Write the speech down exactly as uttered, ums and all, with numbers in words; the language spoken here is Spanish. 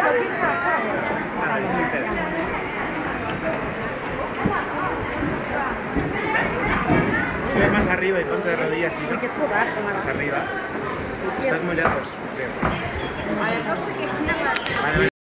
Nada, sí, te- Sube más arriba y ponte de rodillas y más arriba. Estás muy lejos, creo. Vale, no sé qué quieres. Vale, vale.